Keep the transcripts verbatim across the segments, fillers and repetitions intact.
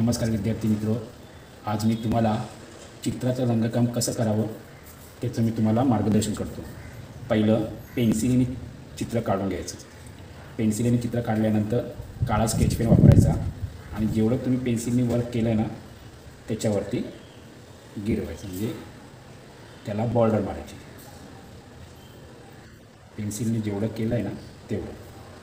नमस्कार विद्यार्थी मित्रो, आज मी तुम्हाला चित्राचं रंगकाम कसं करावं त्याचं मी तुम्हाला मार्गदर्शन करतो। पहिलं पेन्सिलीने चित्र काढून घ्यायचं। पेन्सिलीने चित्र काढल्यानंतर काळा स्केच पेन वापरायचा आणि जेवढं तुम्ही पेन्सिलने वर्क केलं ना त्याच्यावरती गिरवायचं, म्हणजे त्याला बॉर्डर मारायची। पेन्सिलने जेवढं केलं आहे ना तेवढं।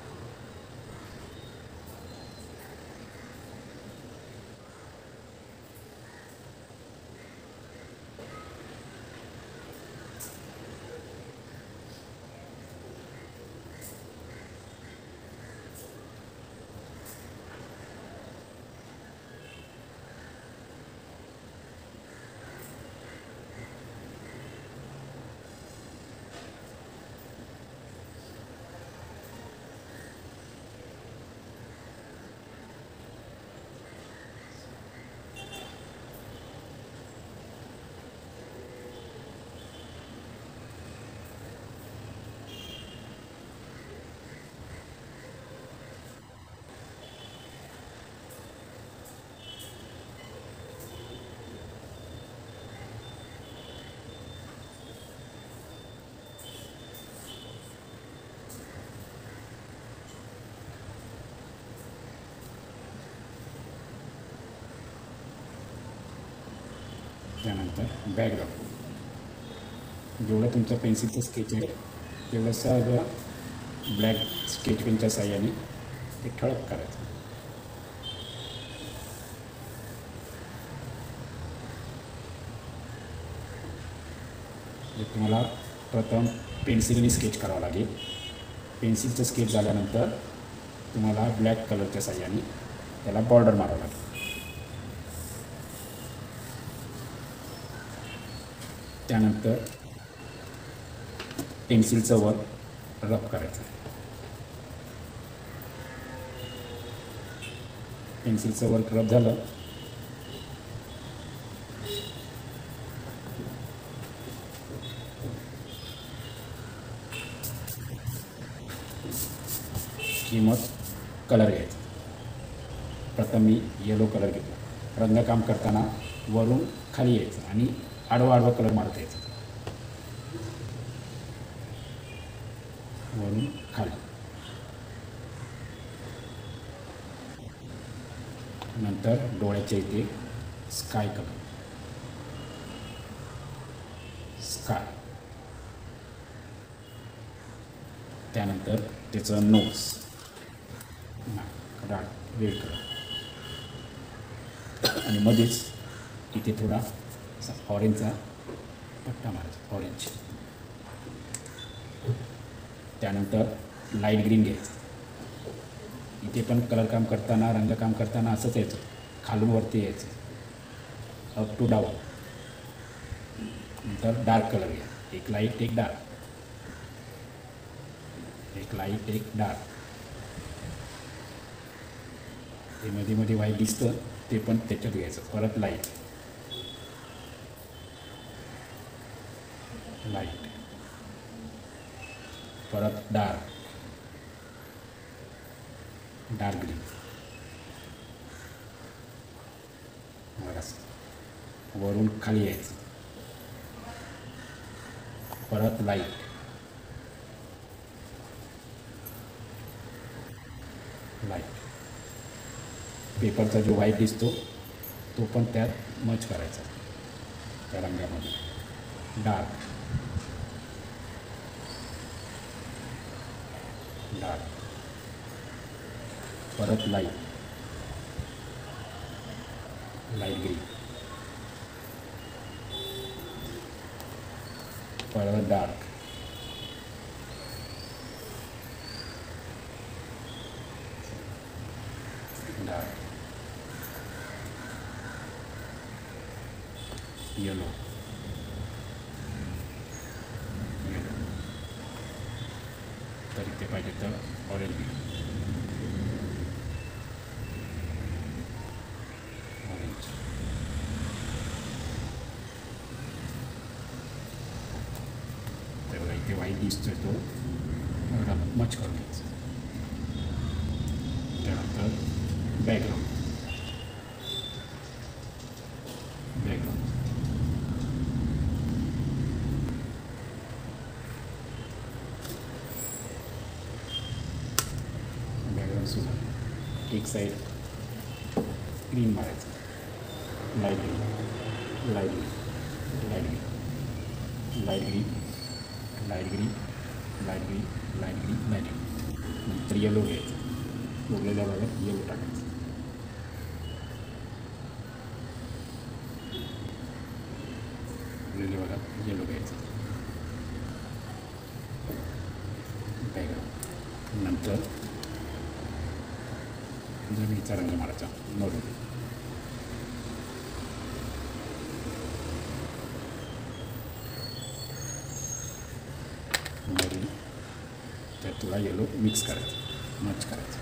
त्यानंतर बॅकग्राऊंड, जेवढं तुमचं पेन्सिलचं स्केच आहे तेवढं सगळं ब्लॅक स्केच पेनच्या साहाय्याने ते ठळक करायचं। तुम्हाला प्रथम पेन्सिलने स्केच करावं लागेल। पेन्सिलचं स्केच झाल्यानंतर तुम्हाला ब्लॅक कलरच्या साहाय्याने त्याला बॉर्डर मारावं लागेल। त्यानंतर पेन्सिलचं वर रफ करायचं। पेन्सिलचं वर्क रफ झालं की मग कलर घ्यायचा। प्रथम मी येलो कलर घेतला। रंगकाम करताना वरून खाली यायचं आणि आडवा आडवा कलर मारता यायचा, वरून खाली। नंतर डोळ्याच्या इथे स्काय कलर, स्काय। त्यानंतर त्याचं नोज, डार्क रेड कलर, आणि मध्येच इथे थोडा ऑरेंजचा पट्टा मारायचा, ऑरेंज। त्यानंतर लाईट ग्रीन घ्यायचं। इथे पण कलर काम करताना रंगकाम करताना असंच यायचं, खालून वरती यायचं, अप टू डाऊन। नंतर डार्क कलर घ्या, एक लाईट एक डार्क, एक लाईट एक डार्क। ते मध्ये मध्ये व्हाईट दिसतं ते पण त्याच्यात घ्यायचं। परत लाईट लाईट, परत डार्क डार्क ग्रीन, वरून खाली यायचं। परत लाईट, लाईट। पेपरचा जो व्हाईट दिसतो तो पण त्यात मच करायचा त्या रंगामध्ये। डार्क डार्क, परत लाईट लाईट ग्रीन, परत डार्क डार्क, येलो येलो, तर इथे पाहिजे तर ऑरेंज ऑरेंज। तर इथे व्हाईट दिसतोय तो मच करून घ्यायचा। त्यानंतर बॅकग्राऊंड, एक साईड ग्रीन मारायचं, light green, light green, light green, light green, light green, light green, light green, light green. नंतर येलो घ्यायचं, उरलेल्या भागात येलो टाकायचं. उरलेल्या भागात येलो घ्यायचं. नंतर जमिनीचा रंग मारायचा मरून. मरून त्यात थोडा येलो मिक्स करायचं, मच करायचं.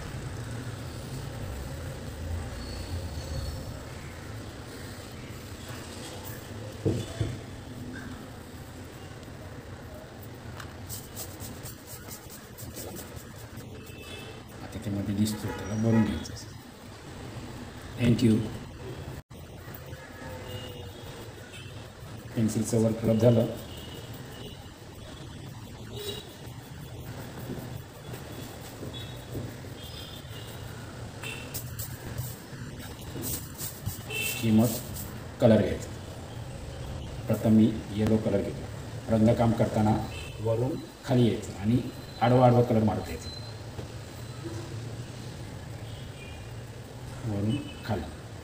आता त्यामध्ये दिसतो त्याला भरून घ्यायचं. थँक्यू. पेन्सिलचं वर्क रब झालं. की मग कलर घ्यायचा. प्रथम मी येलो कलर घेतो. रंगकाम करताना वरून खाली यायचं आणि आडवा आडवा कलर मारता यायचं. वरून खाली.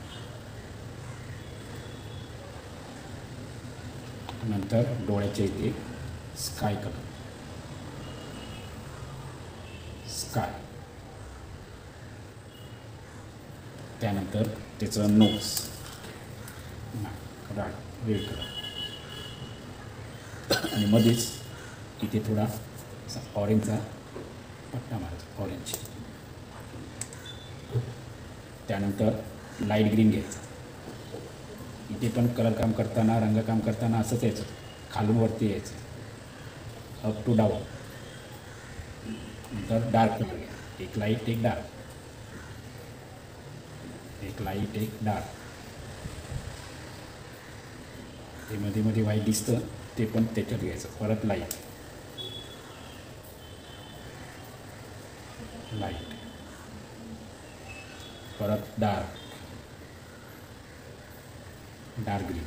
नंतर डोळ्याच्या इथे स्काय कलर, स्काय. त्यानंतर त्याचं नोज, राईट रेड कलर. आणि मध्येच इथे थोडा ऑरेंजचा पट्टा मारायचा, ऑरेंज. त्यानंतर लाईट ग्रीन घ्यायचं. इथे पण कलर काम करताना, रंगकाम करताना असंच यायचं, खालून वरती यायचं, अप टू डाऊन. नंतर डार्क कलर घ्या. एक लाईट एक डार्क, एक लाईट एक डार्क. ते मध्ये मध्ये व्हाईट दिसतं ते पण त्याच्यात घ्यायचं. परत लाईट, लाईट, परत डार्क, डार्क ग्रीन.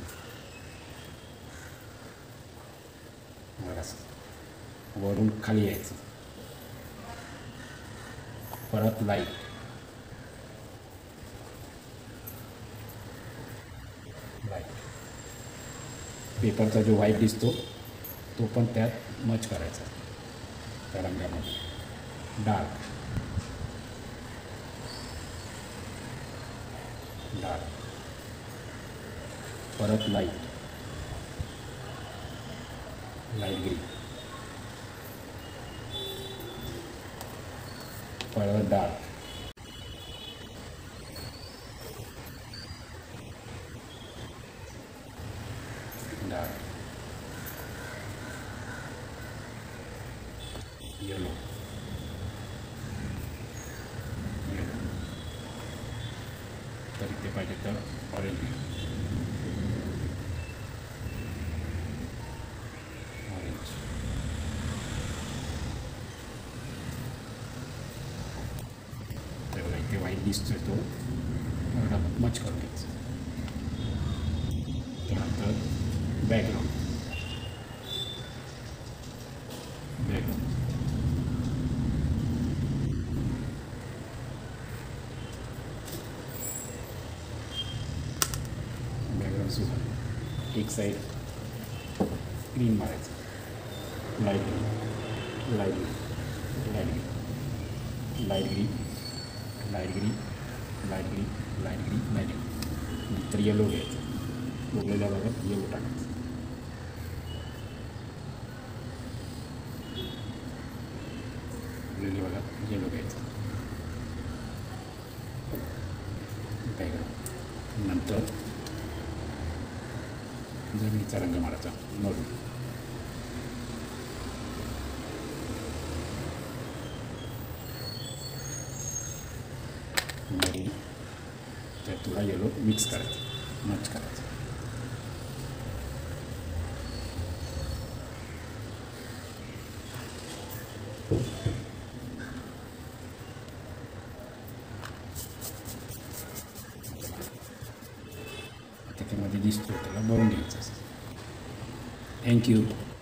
असं वरून खाली यायचं. परत लाईट, लाईट. पेपरचा जो व्हाईट दिसतो तो पण त्यात मच करायचा त्या रंगामध्ये. डार्क, डार्क, परत लाईट, लाईट ग्रीन, परत डार्क, डार्क, येलो, येलो. तर इथे पाहिजे तर ऑरेंज, ऑरेंज. तर इथे व्हाईट दिसतोय तो एवढा मच करून घ्यायचा. त्यानंतर बॅकग्राऊंड, बॅकग्राऊंड. बॅकग्राऊंड सुद्धा एक साईड ग्रीन मारायचं, light green, light green, light green, light green, light green, light green, light green, light green. नंतर येलो घ्यायचं. उरलेल्या भागात येलो टाकायचं. उरलेल्या भागात येलो घ्यायचं. बॅकग्राऊंड. नंतर जमिनीचा रंग मारायचा मरून. मरून त्यात थोडा येलो मिक्स करायचा, मच करायचं. चित्रामध्ये दिसतो त्याला बघून घ्यायचं. थँक्यू.